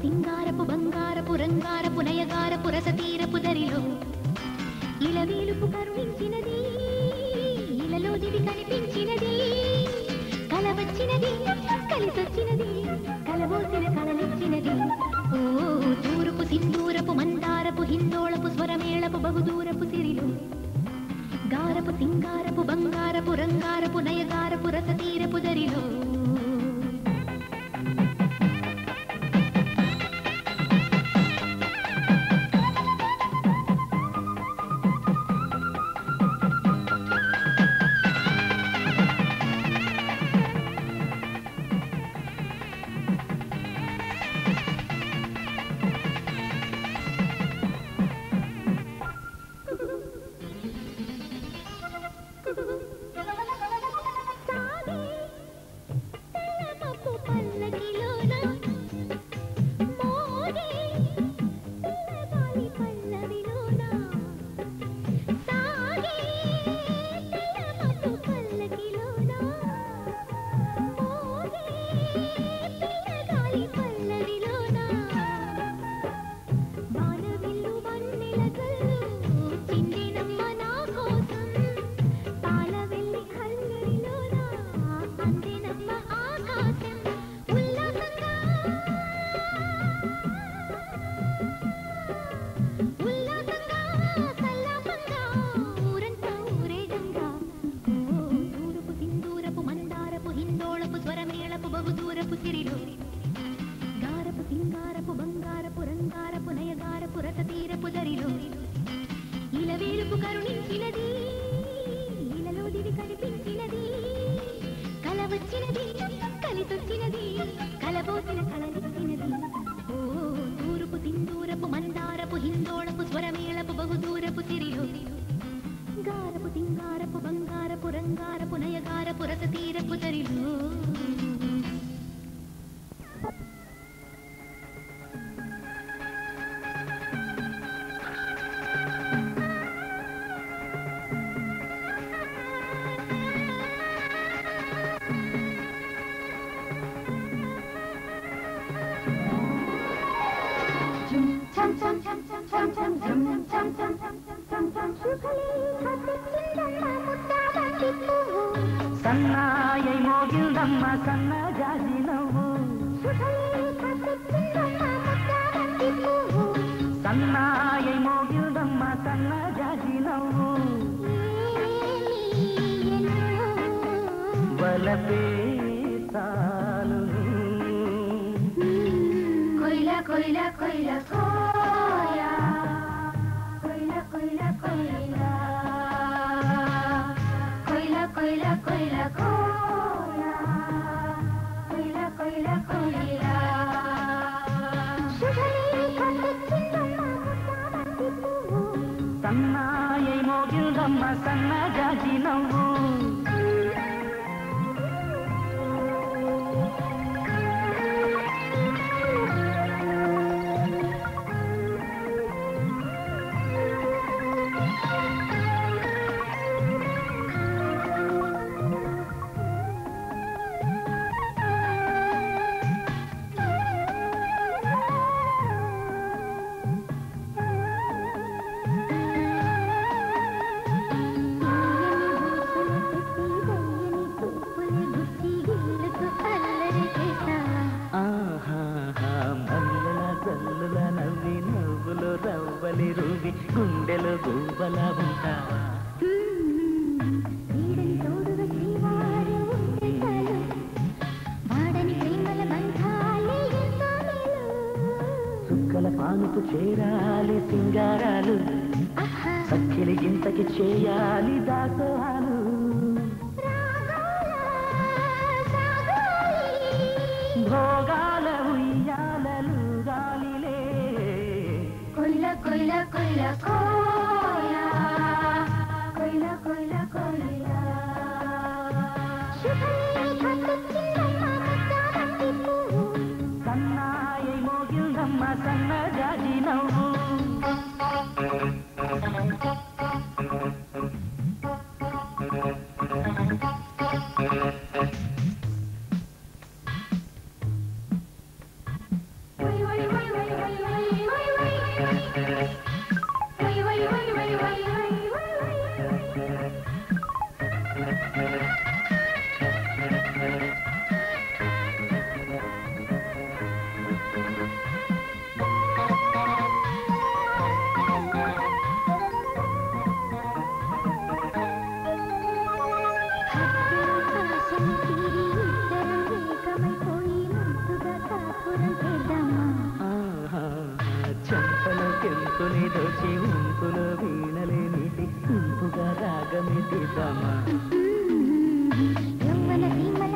సింగారపు బంగారపు రంగారపు నయగారపు రసతీరపు దరిలో ఇలవేలుపు కరుణించినది, ఇలలో దివి కనిపించినది, కల వచ్చినది కలిసొచ్చినది, కలబోసిన కలలిచ్చినది. ఓ తూరుపు సింధూరపు మందారపు హిందోళపు స్వరమేళపు బహుదూరపు సిరిలో గారపు సింగారపు బంగారపు రంగారపు నయగారపు రసతీరపు దరిలో సన్నాయై మోగిందమ్మ సన్నజాజి నవ్వు, సన్నాయై మోగిందమ్మ సన్నజాజి నవ్వు, వలపే తాను కొయిల కొయిల కొయిల కోయా కొయిల కొయిల కొయిలా కొయిల కొయిల కొయిల కోయా కొయిల కొయిల కొయిలా సన్నాయై మోగిందమ్మ సన్నజాజి నవ్వు. గుండెలో గోబలా ఉంటా సుక్కల పానుకు చేరాలి సింగారాలు, సఖ్యలి గింతకి చేయాలి దాసోహాలు. భోగాల ఉయ్యాలలు గాలిలే కొయిల కొయిల కొయిల కోయా కొయిల కొయిల కొయిలా సన్నాయై మోగిందమ్మ సన్నజాజి నవ్వు. Wait, wait, wait. మనసుని దోచి ఉంపులో వీణలే నీటి ఇంపుగా రాగమిద్దామా యవ్వన సీమల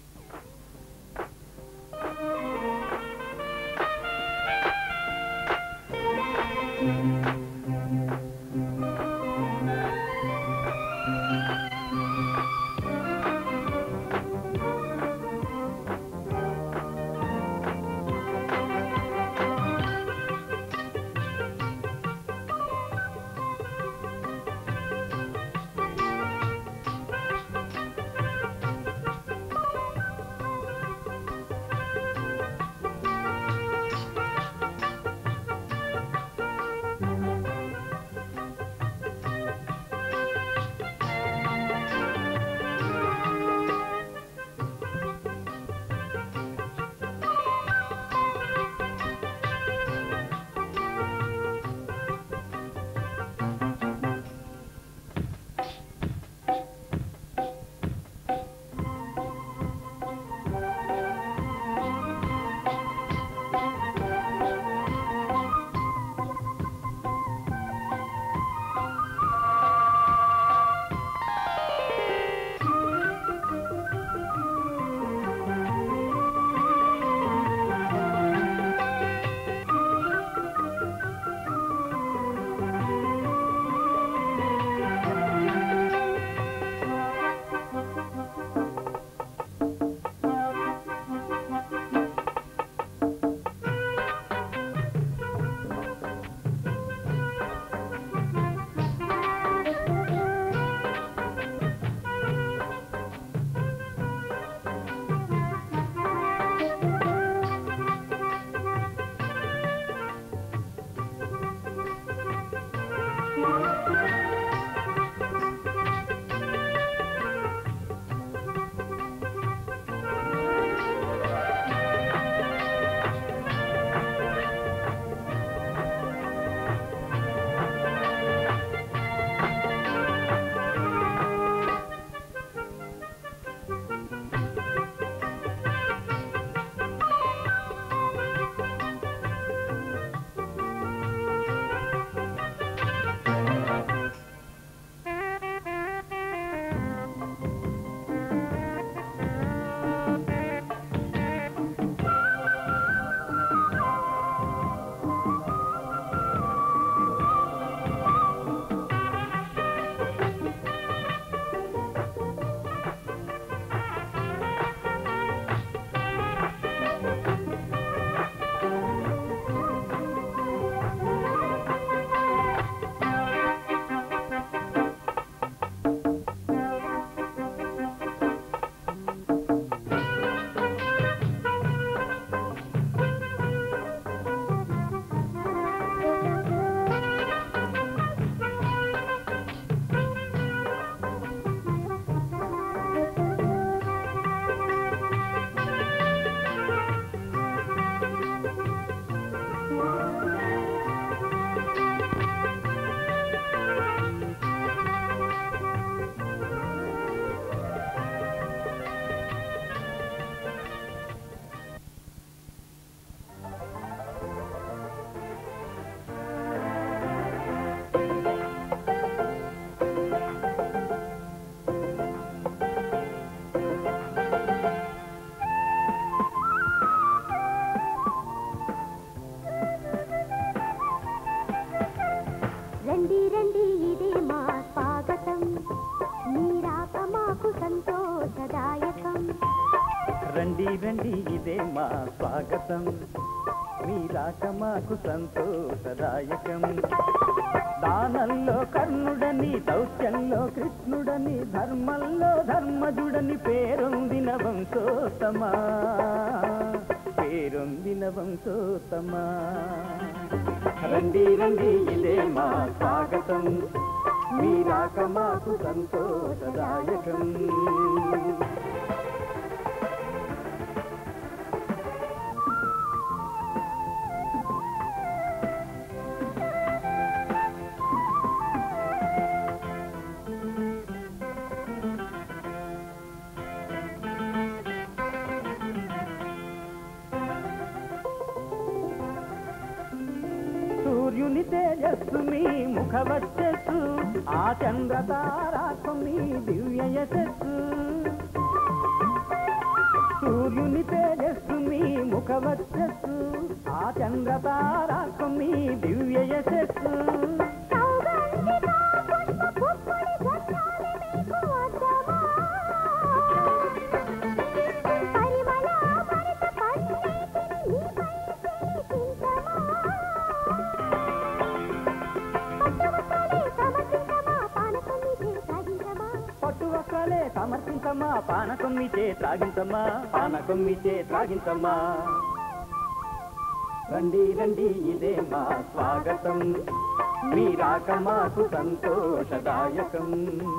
రండి రండి ఇదే మా స్వాగతం మీ రాక మాకు సంతోషదాయకం రండి రండి ఇదే మా స్వాగతం మీ రాక మాకు సంతోషదాయకం దానంలో కర్ణుడని దౌత్యంలో కృష్ణుడని ధర్మంలో ధర్మజుడని పేరొందిన వంశోత్తమా పేరొందిన వంశోత్తమా రండి రండి ఇదే మా స్వాగతం మీ రాక మాకు సంతోషదాయకం సూర్యుని తేజస్సు మీ ముఖ వచ్చస్సు ఆ చంద్రతారాకు మీ దివ్య యశస్సు సూర్యుని తేజస్సు మీ ముఖ వచ్చస్సు ఆ చంద్రతారాకు మీ దివ్య యశస్సు పట్టువక్కలే సమర్పించమ్మా పానకొమ్మిచే త్రాగించమ్మా పానకొమ్మిచే త్రాగించమ్మా రండి రండి ఇదే మా స్వాగతం మీ రాక మాకు సంతోషదాయకం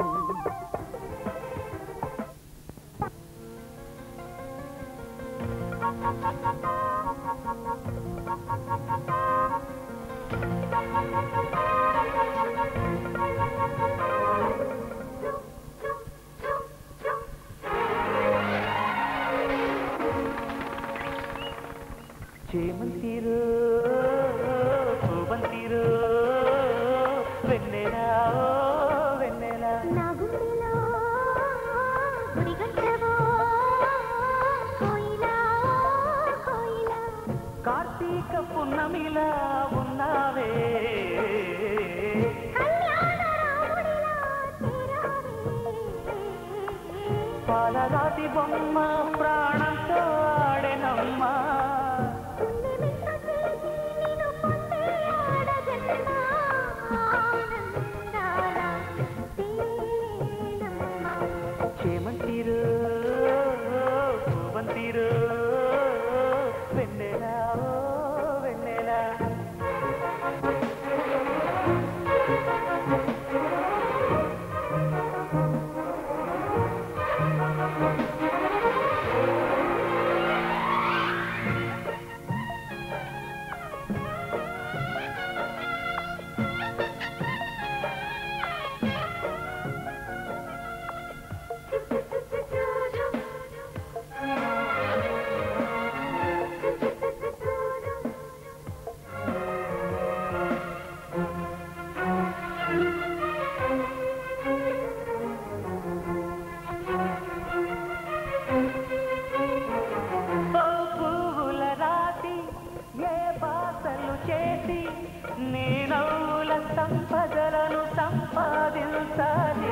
చేమంతిరో పూవంతిరో వెన్నెలా వెన్నెలా నా గుండెలో గుడిగంటవో కోయిలా కోయిలా కార్తీక పున్నమిలా ఉన్నావే కళ్యాణ రాముడిలా చేరావే పాలరాతి బొమ్మ ప్రాణంతో ఆడెనమ్మా చేమంతిరో పూవంతిరో వెన్నెలా వెన్నెలా సంపదలను సంపాదించాలి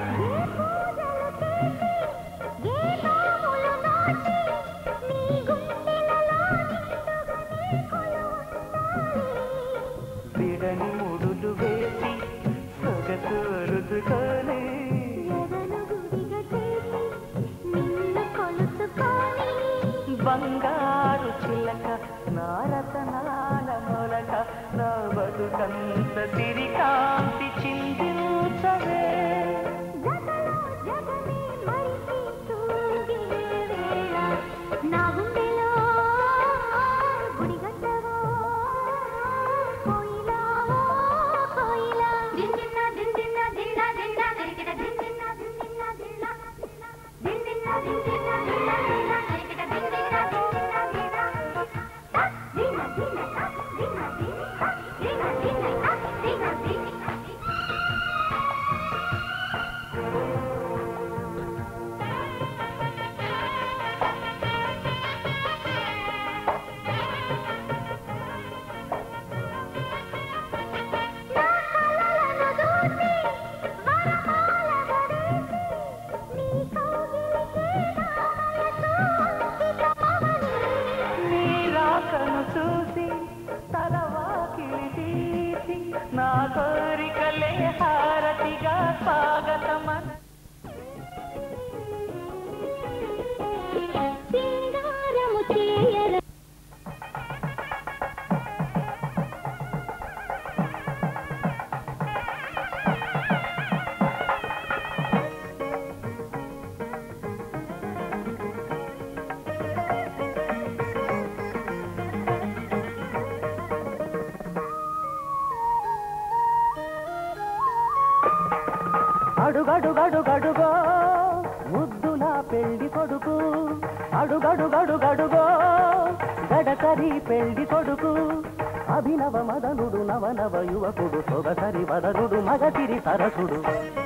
విడని ముడులు వేసి సొగసు రుదుకొని బంగారు చిలక నారతనాల మొలక నా బతుకంత తిరికాంతి చిందించవే నా గుండెలో గుడిగంటవో కోయిలా కోయిలా దిందిన్న దిందిన్న దిందా దిందా దరికిట దిందిన్న దిందిన్న దిందా దిందిన్న దిందిన్న దిందా దిందా దరికిట దిందిన్న దిందిన్న దిందా దిన్న దిన్న దిన్న దిన్న దిన్న దిన్న దిన్న చూసి తలవాకిలి తీసి నా కోరికలే హారతిగా స్వాగతమన సింగారము చేయర అడుగడుగడుగడుగో ముద్దుల పెళ్లి కొడుకు అడుగడుగడుగడుగో గడసరి పెళ్లి కొడుకు అభినవ మదనుడు నవనవ యువకుడు సొగసరి వదనుడు మగసిరి సరసుడు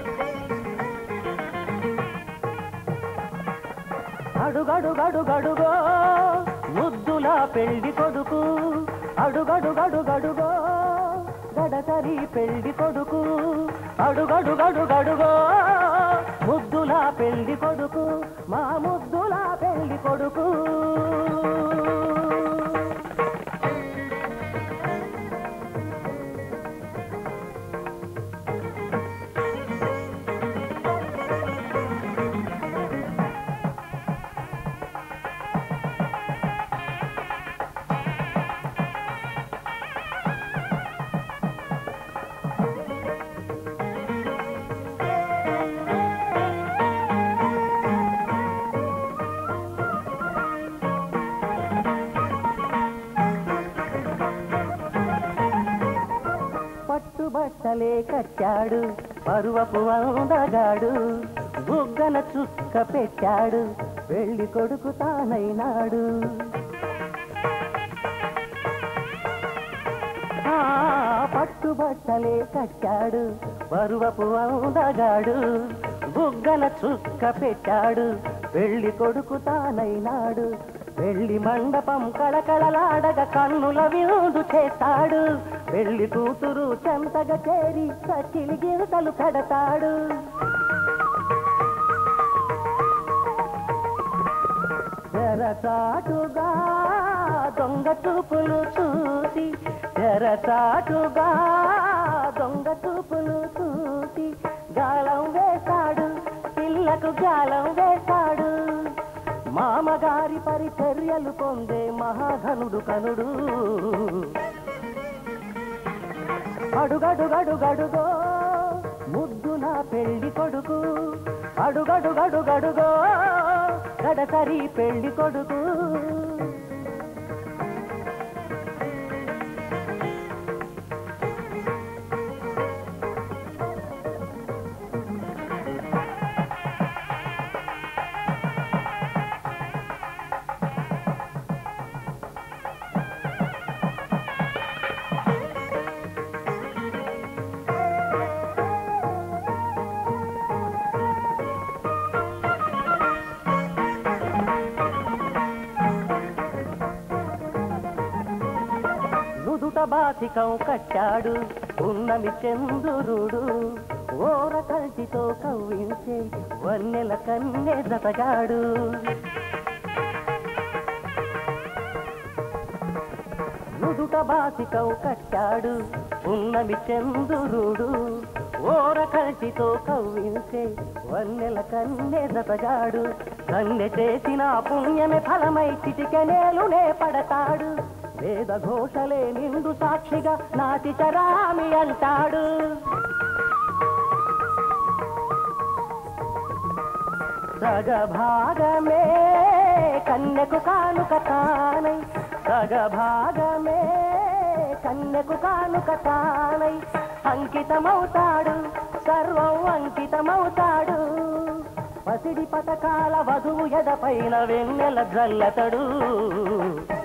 అడుగడుగడుగడుగో ముద్దుల పెళ్లి కొడుకు అడుగడుగడుగడుగో గడసరి పెళ్లి కొడుకు అడుగడుగడుగడుగో ముద్దుల పెళ్లి కొడుకు మా ముద్దుల పెళ్లి కొడుకు పట్టుబట్టలే కట్టాడు పరువపు అందగాడు బుగ్గన చుక్క పెట్టాడు పెళ్లి కొడుకు తానైనాడు పట్టుబట్టలే కట్టాడు పరువపు అందగాడు బుగ్గన చుక్క పెట్టాడు పెళ్లి కొడుకు తానైనాడు పెళ్లి మండపం కళకళలాడగా కన్నుల విందు చేస్తాడు పెళ్లి కూతురు చెంతగా చేరి సచిలి గిరితలు కడతాడు తెరచాటుగా దొంగ చూపులు చూసి తెరచాటుగా దొంగ చూపులు చూసి గాలం వేశాడు పిల్లకు గాలం వేశాడు మామగారి పరిచర్యలు పొందే మహాధనుడు కనుడు అడుగడుగడుగడుగో ముద్దుల పెళ్లి కొడుకు అడుగడుగడుగడుగో గడసరి పెళ్లి కొడుకు బాసికం కట్టాడు ఉన్నమి చంద్రుడు ఓర కల్టితో కవ్వించే వన్నెల కన్నె జతగాడు నుదుట బాసికం కట్టాడు ఉన్నమి చంద్రుడు ఓర కల్టితో కవ్వించే వన్నెల కన్నె జతగాడు కన్నె చేసిన పుణ్యమే ఫలమై చిటికెనేలునే పడతాడు వేద ఘోషలే నిండు సాక్షిగా నాటి చరామి అంటాడు సగభాగమే కన్యకు కానుక తానై సగభాగమే కన్యకు కానుక తానై అంకితమవుతాడు సర్వం అంకితమవుతాడు పసిడి పతకాల వధువు ఎదపైన వెన్నెల జల్లతడు